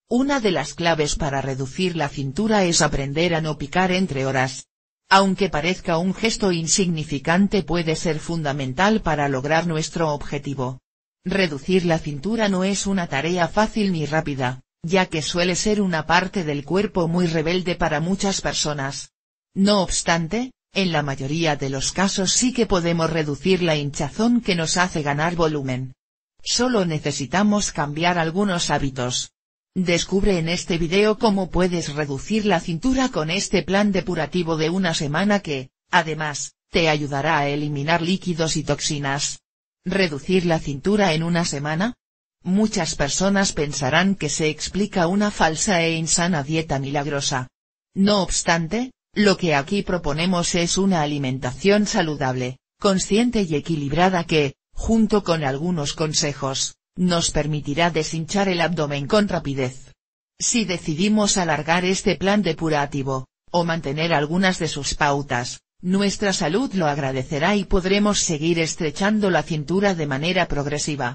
Una de las claves para reducir la cintura es aprender a no picar entre horas. Aunque parezca un gesto insignificante, puede ser fundamental para lograr nuestro objetivo. Reducir la cintura no es una tarea fácil ni rápida, ya que suele ser una parte del cuerpo muy rebelde para muchas personas. No obstante, en la mayoría de los casos sí que podemos reducir la hinchazón que nos hace ganar volumen. Solo necesitamos cambiar algunos hábitos. Descubre en este video cómo puedes reducir la cintura con este plan depurativo de una semana que, además, te ayudará a eliminar líquidos y toxinas. ¿Reducir la cintura en una semana? Muchas personas pensarán que se explica una falsa e insana dieta milagrosa. No obstante, lo que aquí proponemos es una alimentación saludable, consciente y equilibrada que, junto con algunos consejos, nos permitirá deshinchar el abdomen con rapidez. Si decidimos alargar este plan depurativo, o mantener algunas de sus pautas, nuestra salud lo agradecerá y podremos seguir estrechando la cintura de manera progresiva.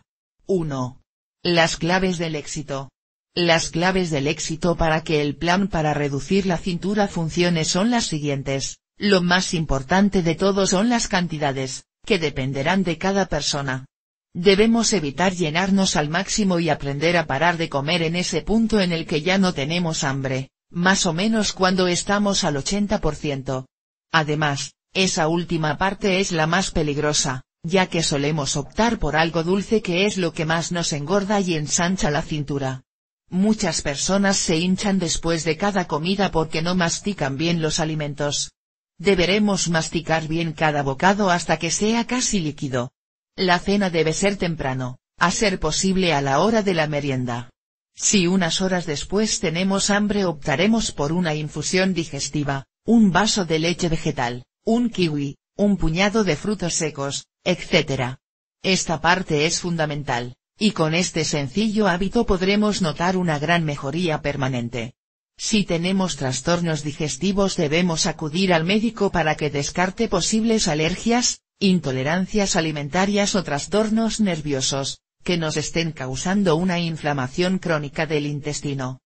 1. Las claves del éxito. Las claves del éxito para que el plan para reducir la cintura funcione son las siguientes. Lo más importante de todo son las cantidades, que dependerán de cada persona. Debemos evitar llenarnos al máximo y aprender a parar de comer en ese punto en el que ya no tenemos hambre, más o menos cuando estamos al 80%. Además, esa última parte es la más peligrosa, ya que solemos optar por algo dulce que es lo que más nos engorda y ensancha la cintura. Muchas personas se hinchan después de cada comida porque no mastican bien los alimentos. Deberemos masticar bien cada bocado hasta que sea casi líquido. La cena debe ser temprano, a ser posible a la hora de la merienda. Si unas horas después tenemos hambre, optaremos por una infusión digestiva, un vaso de leche vegetal, un kiwi, un puñado de frutos secos, etc. Esta parte es fundamental, y con este sencillo hábito podremos notar una gran mejoría permanente. Si tenemos trastornos digestivos, debemos acudir al médico para que descarte posibles alergias, intolerancias alimentarias o trastornos nerviosos, que nos estén causando una inflamación crónica del intestino.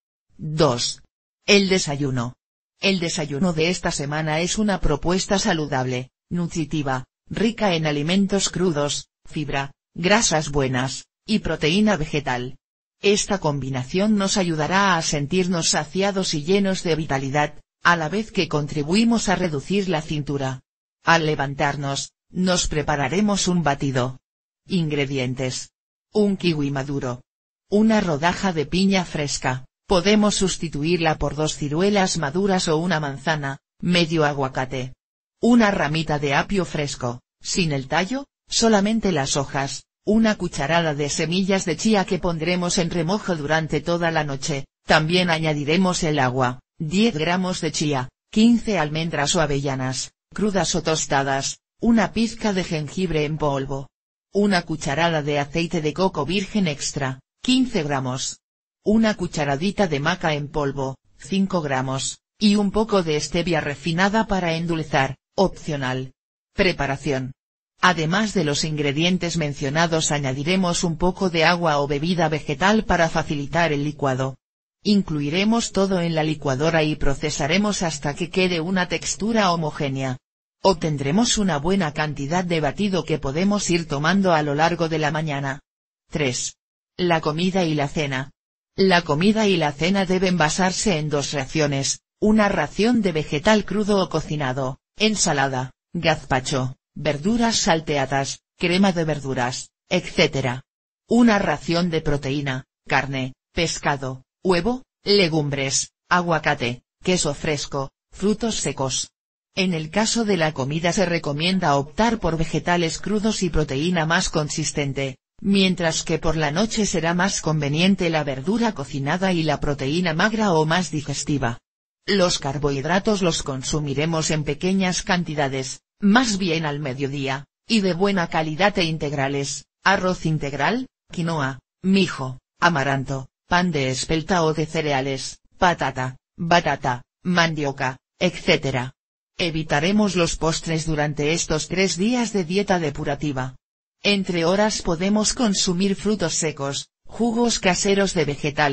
2. El desayuno. El desayuno de esta semana es una propuesta saludable, nutritiva, rica en alimentos crudos, fibra, grasas buenas, y proteína vegetal. Esta combinación nos ayudará a sentirnos saciados y llenos de vitalidad, a la vez que contribuimos a reducir la cintura. Al levantarnos, nos prepararemos un batido. Ingredientes. Un kiwi maduro. Una rodaja de piña fresca, podemos sustituirla por 2 ciruelas maduras o una manzana, medio aguacate. Una ramita de apio fresco, sin el tallo, solamente las hojas, una cucharada de semillas de chía que pondremos en remojo durante toda la noche, también añadiremos el agua, 10 gramos de chía, 15 almendras o avellanas, crudas o tostadas, una pizca de jengibre en polvo. Una cucharada de aceite de coco virgen extra, 15 gramos. Una cucharadita de maca en polvo, 5 gramos, y un poco de stevia refinada para endulzar, opcional. Preparación. Además de los ingredientes mencionados, añadiremos un poco de agua o bebida vegetal para facilitar el licuado. Incluiremos todo en la licuadora y procesaremos hasta que quede una textura homogénea. Obtendremos una buena cantidad de batido que podemos ir tomando a lo largo de la mañana. 3. La comida y la cena. La comida y la cena deben basarse en 2 raciones, una ración de vegetal crudo o cocinado, ensalada, gazpacho, verduras salteadas, crema de verduras, etc. Una ración de proteína, carne, pescado, huevo, legumbres, aguacate, queso fresco, frutos secos. En el caso de la comida se recomienda optar por vegetales crudos y proteína más consistente, mientras que por la noche será más conveniente la verdura cocinada y la proteína magra o más digestiva. Los carbohidratos los consumiremos en pequeñas cantidades, más bien al mediodía, y de buena calidad e integrales, arroz integral, quinoa, mijo, amaranto, pan de espelta o de cereales, patata, batata, mandioca, etc. Evitaremos los postres durante estos 3 días de dieta depurativa. Entre horas podemos consumir frutos secos, jugos caseros de vegetales,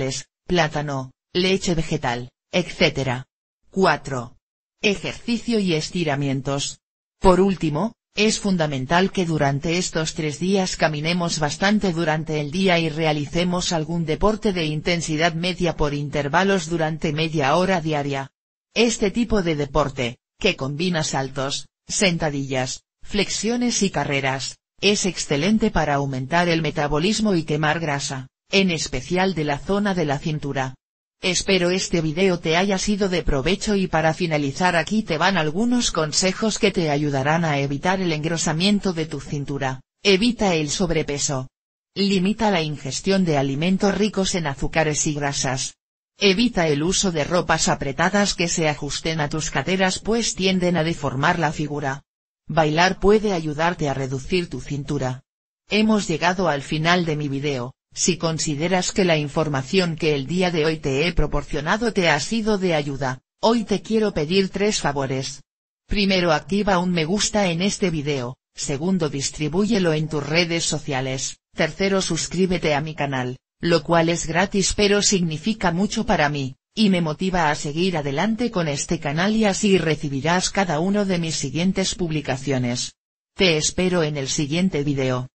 plátano, leche vegetal, etc. 4. Ejercicio y estiramientos. Por último, es fundamental que durante estos 3 días caminemos bastante durante el día y realicemos algún deporte de intensidad media por intervalos durante media hora diaria. Este tipo de deporte, que combina saltos, sentadillas, flexiones y carreras, es excelente para aumentar el metabolismo y quemar grasa, en especial de la zona de la cintura. Espero este video te haya sido de provecho y para finalizar aquí te van algunos consejos que te ayudarán a evitar el engrosamiento de tu cintura. Evita el sobrepeso. Limita la ingestión de alimentos ricos en azúcares y grasas. Evita el uso de ropas apretadas que se ajusten a tus caderas pues tienden a deformar la figura. Bailar puede ayudarte a reducir tu cintura. Hemos llegado al final de mi video. Si consideras que la información que el día de hoy te he proporcionado te ha sido de ayuda, hoy te quiero pedir 3 favores. Primero, activa un me gusta en este video. Segundo, distribúyelo en tus redes sociales. Tercero, suscríbete a mi canal, lo cual es gratis pero significa mucho para mí, y me motiva a seguir adelante con este canal y así recibirás cada uno de mis siguientes publicaciones. Te espero en el siguiente video.